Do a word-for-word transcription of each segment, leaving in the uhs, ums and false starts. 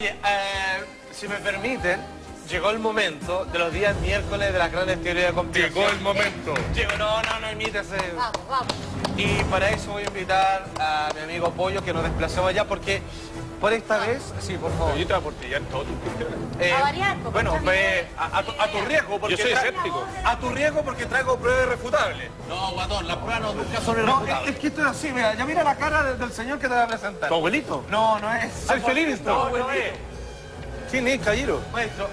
Eh, si me permiten, llegó el momento de los días miércoles de las grandes teorías de conspiración. Llegó el momento. Llegó, no, no, no imítese. Vamos, vamos. Y para eso voy a invitar a mi amigo Pollo que nos desplacemos allá porque por esta vez, sí, por favor. Pollito, porque ya en todo tu cuestiones. Eh, A variar, porque bueno, muchas ve, ideas. a, a tu, a tu riesgo, porque Yo soy tra- escéptico. A tu riesgo porque traigo pruebas irrefutables. No, guatón, las pruebas no, nunca son No, irrefutables. es, es que esto es así, mira, ya mira la cara de- del señor que te va a presentar. ¿Tu abuelito? No, no es. Soy feliz, No, ¿no? no es. ¿Quién es, caballero? Maestro,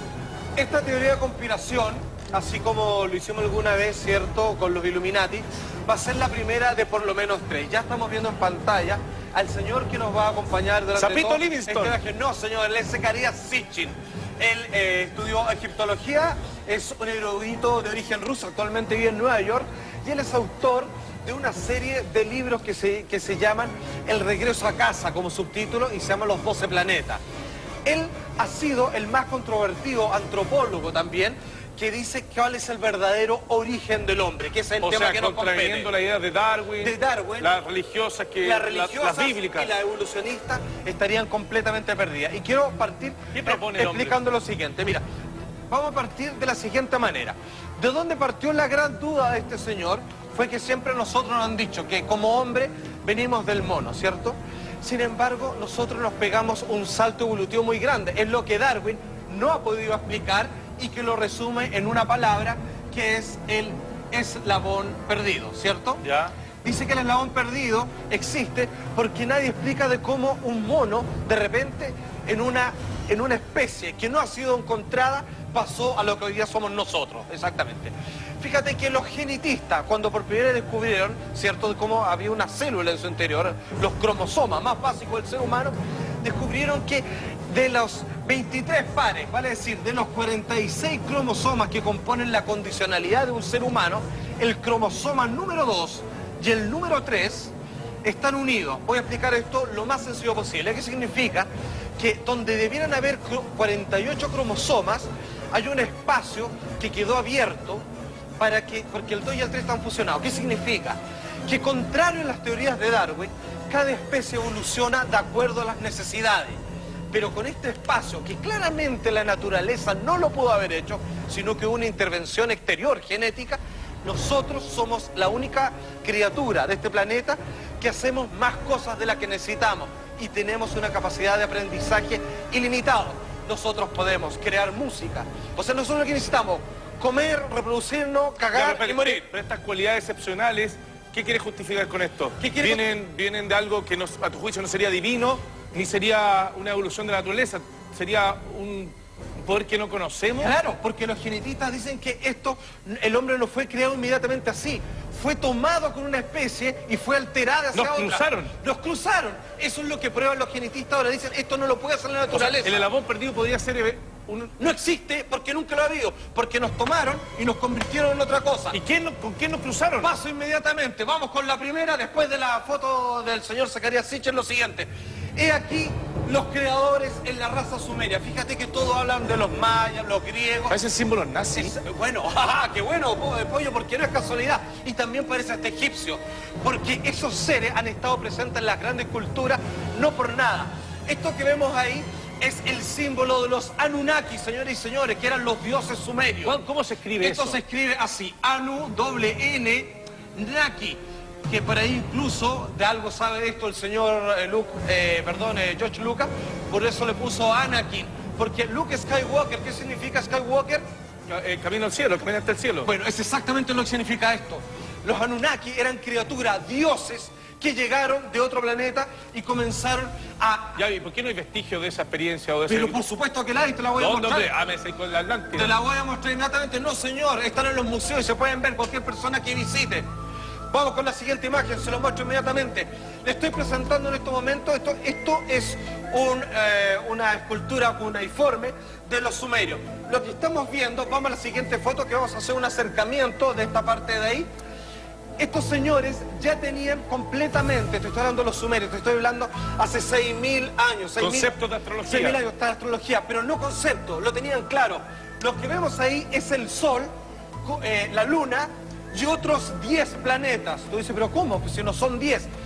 esta teoría de conspiración, así como lo hicimos alguna vez, ¿cierto?, con los Illuminati, va a ser la primera de por lo menos tres. Ya estamos viendo en pantalla al señor que nos va a acompañar durante Zapito todo Livingston. este viaje. No, señor, él es Zecarías Sitchin. Él eh, estudió egiptología, es un erudito de origen ruso, actualmente vive en Nueva York, y él es autor de una serie de libros que se, que se llaman El regreso a casa, como subtítulo, y se llaman Los doce planetas. Él ha sido el más controvertido antropólogo también, que dice cuál es el verdadero origen del hombre, que es el O tema sea, que nos compete. contraviniendo la idea de Darwin, De Darwin, las religiosas, que, las las- religiosas las bíblicas. y las evolucionistas estarían completamente perdidas. Y quiero partir ¿Qué propone el hombre? explicando lo siguiente. Mira, vamos a partir de la siguiente manera. ¿De dónde partió la gran duda de este señor? Fue que siempre nosotros nos han dicho que como hombre venimos del mono, ¿cierto? Sin embargo, nosotros nos pegamos un salto evolutivo muy grande. Es lo que Darwin no ha podido explicar y que lo resume en una palabra que es el eslabón perdido, ¿cierto? Ya. Dice que el eslabón perdido existe porque nadie explica de cómo un mono, de repente, en una, en una especie que no ha sido encontrada, pasó a lo que hoy día somos nosotros, exactamente. Fíjate que los genetistas, cuando por primera vez descubrieron, ¿cierto?, de cómo había una célula en su interior, los cromosomas más básicos del ser humano, descubrieron que de los veintitrés pares, vale decir, de los cuarenta y seis cromosomas que componen la condicionalidad de un ser humano, el cromosoma número dos y el número tres están unidos. Voy a explicar esto lo más sencillo posible. ¿Qué significa? Que donde debieran haber cuarenta y ocho cromosomas, hay un espacio que quedó abierto para que, porque el dos y el tres están fusionados. ¿Qué significa? Que contrario a las teorías de Darwin, cada especie evoluciona de acuerdo a las necesidades. Pero con este espacio, que claramente la naturaleza no lo pudo haber hecho, sino que una intervención exterior genética, nosotros somos la única criatura de este planeta que hacemos más cosas de las que necesitamos y tenemos una capacidad de aprendizaje ilimitado. Nosotros podemos crear música. O sea, nosotros lo que necesitamos, comer, reproducirnos, Ya, cagar pero, y morir. pero estas cualidades excepcionales, ¿qué quieres justificar con esto? ¿Qué quiere ¿Vienen, vienen de algo que nos- a tu juicio no sería divino, ni sería una evolución de la naturaleza? ¿Sería un poder que no conocemos? Claro, porque los genetistas dicen que esto, el hombre no fue creado inmediatamente así. Fue tomado con una especie y fue alterada hacia Nos otra. cruzaron. Nos cruzaron. Eso es lo que prueban los genetistas ahora. Dicen, esto no lo puede hacer la O sea, naturaleza. el eslabón perdido podría ser eh, un... No existe porque nunca lo ha habido. Porque nos tomaron y nos convirtieron en otra cosa. ¿Y quién, no- con quién nos cruzaron? Paso inmediatamente. Vamos con la primera, después de la foto del señor Zecarías Sitchin, lo siguiente. He aquí los creadores en la raza sumeria. Fíjate que todos hablan de los mayas, los griegos. Parecen símbolos nazis. Es- bueno, jaja, qué bueno, po- Pollo, porque no es casualidad. Y también parece hasta egipcio, porque esos seres han estado presentes en las grandes culturas, no por nada. Esto que vemos ahí es el símbolo de los Anunnaki, señores y señores, que eran los dioses sumerios. ¿Cómo- ¿Cómo se escribe Esto eso? se escribe así, Anu, doble N, Naki, que por ahí incluso de algo sabe de esto el señor eh, Luke, eh, perdón, eh, George Lucas, por eso le puso Anakin, porque Luke Skywalker, ¿qué significa Skywalker? Eh, camino al cielo, caminante al cielo. Bueno, es exactamente lo que significa esto. Los Anunnaki eran criaturas, dioses, que llegaron de otro planeta y comenzaron a... Ya, ¿y por qué no hay vestigio de esa experiencia o de ese... Pero por supuesto que la hay, te la voy a ¿Dónde, mostrar. hombre? Ah, me sé con la Atlántida. Te la voy a mostrar inmediatamente. No, señor, están en los museos y se pueden ver cualquier persona que visite. Vamos con la siguiente imagen, se lo muestro inmediatamente. Le estoy presentando en estos momentos, esto, esto es un, eh, una escultura cuneiforme de los sumerios. Lo que estamos viendo, vamos a la siguiente foto, que vamos a hacer un acercamiento de esta parte de ahí. Estos señores ya tenían completamente, te estoy hablando de los sumerios, te estoy hablando hace seis mil años. seis mil Conceptos de astrología. seis mil años de astrología, pero no concepto, lo tenían claro. Lo que vemos ahí es el Sol, co- eh, la Luna y otros diez planetas. Tú dices, pero ¿cómo? Pues si no son diez.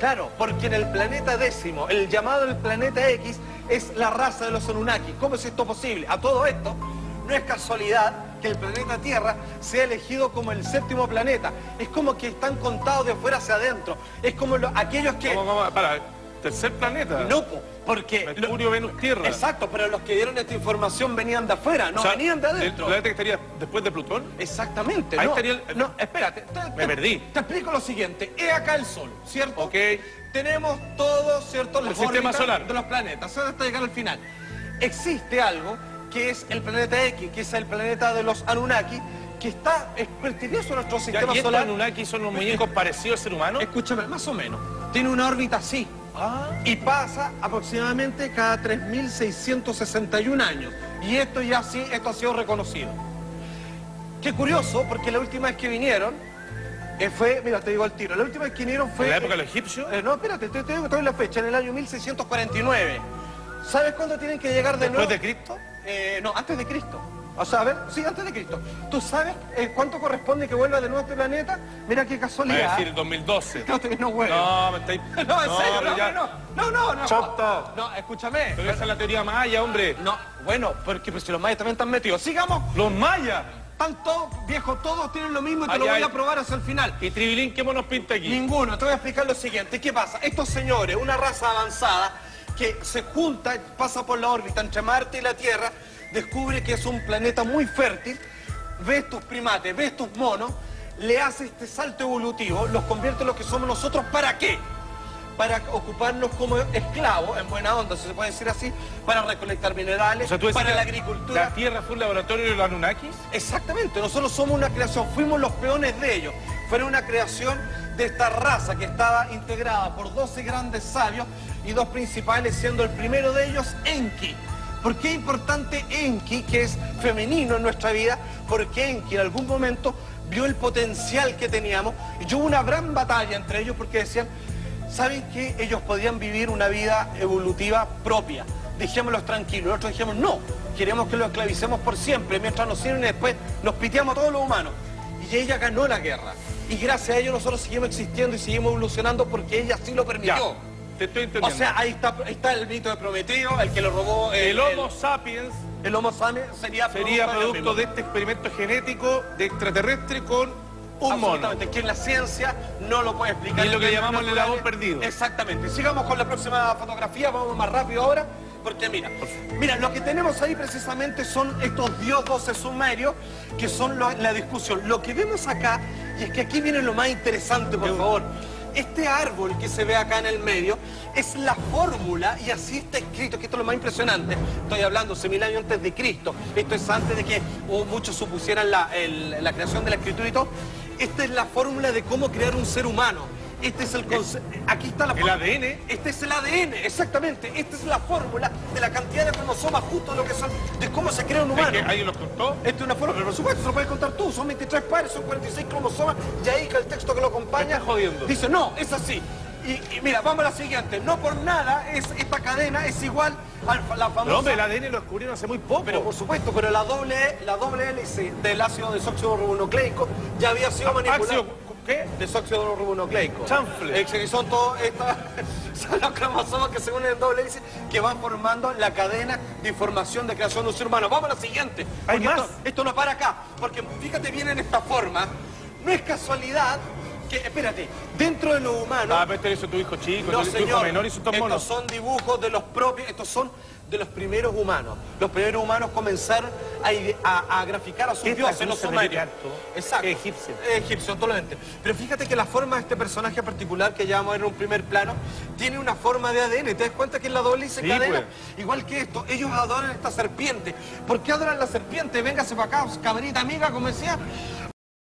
Claro, porque en el planeta décimo, el llamado el planeta X, es la raza de los Anunnaki. ¿Cómo es esto posible? A todo esto, no es casualidad que el planeta Tierra sea elegido como el séptimo planeta. Es como que están contados de afuera hacia adentro. Es como lo, aquellos que... ¿Cómo, cómo? Para, tercer planeta. No, porque... Mercurio, lo, Venus, Tierra. Exacto, pero los que dieron esta información venían de afuera, no O sea, venían de adentro. ¿el planeta que estaría después de Plutón? Exactamente. Ahí no, estaría el- no, espérate. Te, Me te- perdí. Te explico lo siguiente. He acá el Sol, ¿cierto? Ok. Tenemos todos, ¿cierto? Las El sistema órbitas solar. de los planetas, hasta llegar al final. Existe algo que es el planeta X, que es el planeta de los Anunnaki, que está, es pertenece a nuestro Ya, sistema ¿y estos solar. Anunnaki son unos muñecos parecidos al ser humano? Escúchame, más o menos. Tiene una órbita así. Ah. Y pasa aproximadamente cada tres mil seiscientos sesenta y un años. Y esto ya sí, esto ha sido reconocido. Qué curioso, porque la última vez que vinieron, eh, fue, mira, te digo al tiro, la última vez que vinieron fue... ¿En la época de los egipcios? Eh, no, espérate, te, te digo te doy la fecha, en el año mil seiscientos cuarenta y nueve. ¿Sabes cuándo tienen que llegar de ¿Después nuevo? de Cristo? Eh, no, antes de Cristo. O sea, a ver, sí, antes de Cristo. ¿Tú sabes eh, cuánto corresponde que vuelva de nuevo a este planeta? Mira qué Me va a casualidad. decir dos mil doce. No, te no huevo. No, me estáis... No, en serio, pero no, ya- no, no, no, no. Choto. No, escúchame. Pero esa es la teoría maya, hombre. No, bueno, porque pues, si los mayas también están metidos. Sigamos. Los mayas. Están todos, viejo, todos tienen lo mismo y te Ay, lo voy ay. a probar hacia el final. ¿Y Tribilín qué monos pinta aquí? Ninguno. Te voy a explicar lo siguiente. ¿Qué pasa? Estos señores, una raza avanzada, que se junta, pasa por la órbita entre Marte y la Tierra, descubre que es un planeta muy fértil, ve estos primates, ve estos monos, le hace este salto evolutivo, los convierte en lo que somos nosotros. ¿Para qué? Para ocuparnos como esclavos, en buena onda, si se puede decir así, para recolectar minerales, O sea, tú decís para que la agricultura. ¿La Tierra fue un laboratorio de los Anunnakis? Exactamente, nosotros somos una creación, fuimos los peones de ellos. Fueron una creación de esta raza que estaba integrada por doce grandes sabios y dos principales, siendo el primero de ellos Enki. ¿Por qué es importante Enki, que es femenino en nuestra vida? Porque Enki en algún momento vio el potencial que teníamos y hubo una gran batalla entre ellos porque decían, ¿saben qué? Ellos podían vivir una vida evolutiva propia. Dejémoslos tranquilos. Nosotros dijimos, no, queremos que los esclavicemos por siempre, mientras nos sirven y después nos piteamos a todos los humanos. Y ella ganó la guerra. Y gracias a ello nosotros seguimos existiendo y seguimos evolucionando porque ella sí lo permitió. Ya, te estoy O entendiendo. sea, ahí está, ahí está el mito de Prometeo, el que lo robó... el Homo sapiens el, el Homo sapiens sería, sería ellos producto mismos. de este experimento genético de extraterrestre con un mono. Absolutamente, que en la ciencia no lo puede explicar. Y es lo que en llamamos el naturales. eslabón perdido. Exactamente. Sigamos con la próxima fotografía, vamos más rápido ahora, porque mira, mira, lo que tenemos ahí precisamente son estos dioses sumerios, que son lo- la discusión. Lo que vemos acá, y es que aquí viene lo más interesante, por favor. Este árbol que se ve acá en el medio es la fórmula, y así está escrito, que esto es lo más impresionante. Estoy hablando seis mil años antes de Cristo. Esto es antes de que o muchos supusieran la, el- la creación de la escritura y todo. Esta es la fórmula de cómo crear un ser humano. Este es el concepto. Aquí está la ¿El fórmula. A D N? Este es el A D N, exactamente. Esta es la fórmula de la cantidad de cromosomas, justo lo que son, de cómo se crea un ¿Es humano. que alguien los contó? Esta es una fórmula, pero por supuesto, se lo puedes contar tú. Son veintitrés pares, son cuarenta y seis cromosomas, y ahí que el texto que lo acompaña Me estás jodiendo. dice, no, es así. Y, y mira, vamos a la siguiente. No por nada es esta cadena es igual a la famosa... Pero hombre, el A D N lo descubrieron hace muy poco. Pero por supuesto, pero la doble, la doble hélice del ácido desoxirribonucleico ya había sido manipulada. Ácido, ¿qué? Desoxirribonucleico. Chanfle. Eh, que son todos estos, son los cromosomas que se unen en doble hélice que van formando la cadena de información de creación de un ser humano. Vamos a la siguiente. ¿Hay porque más? Esto, esto no para acá, porque fíjate bien en esta forma. No es casualidad que, espérate, dentro de lo humano... Ah, pero este es tu hijo chico, No, tu hijo señor, menor y sus dos estos monos. son dibujos de los propios, estos son de los primeros humanos. Los primeros humanos comenzaron a, ide- a- a graficar a sus Esta dioses, cruz los se me sumerios. mete harto. Exacto. Egipcio. Egipcio, totalmente. Pero fíjate que la forma de este personaje particular, que ya vamos a ver en un primer plano, tiene una forma de A D N. ¿Te das cuenta que es la doble hélice Sí, cadena? pues. Igual que esto, ellos adoran esta serpiente. ¿Por qué adoran la serpiente? Véngase para acá, cabrita amiga, como decía.